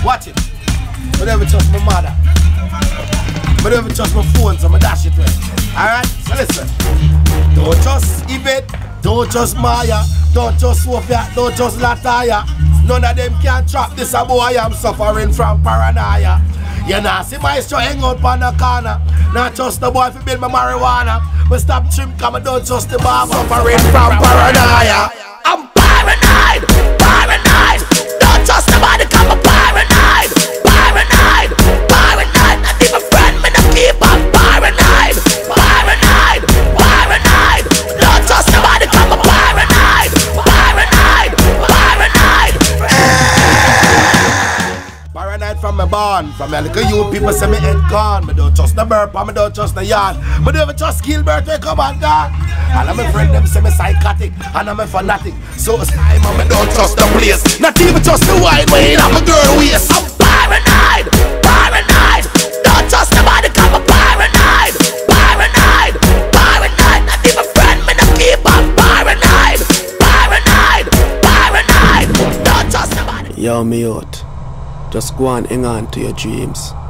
Watch it. I never trust my mother. I never trust my phone, so I dash it away. Alright? So listen. Don't trust Yvette, don't trust Maya, don't trust Sophia, don't trust Lataya. None of them can trap this boy. I am suffering from paranoia. You know, see Maestro hang out on the corner. Not trust the boy if he build my marijuana. But stop trim, come and don't trust the bar. Suffering from paranoia. I'm paranoid, paranoid. Don't trust nobody, come I'm paranoid. Paranoid, paranoid. Not even friend, me no keep on paranoid. Paranoid, paranoid. Don't trust nobody, come I'm paranoid. Paranoid, paranoid. Paranoid from my born. From my little youth, people say me head gone. Me don't trust the burp, and me don't trust the yarn. Me don't even trust Gilbert, they come and gone. And I'm a friend, them say me psychotic, and I'm a fanatic. So it's time, and me don't trust the place. Not even trust the wine when I'm a girl waist. I'm paranoid, paranoid. Don't trust nobody, come I'm paranoid. Paranoid, paranoid. Not even friend, me no keep on paranoid. Paranoid, paranoid. Don't trust nobody. Yo, me out. Just go and hang on to your dreams.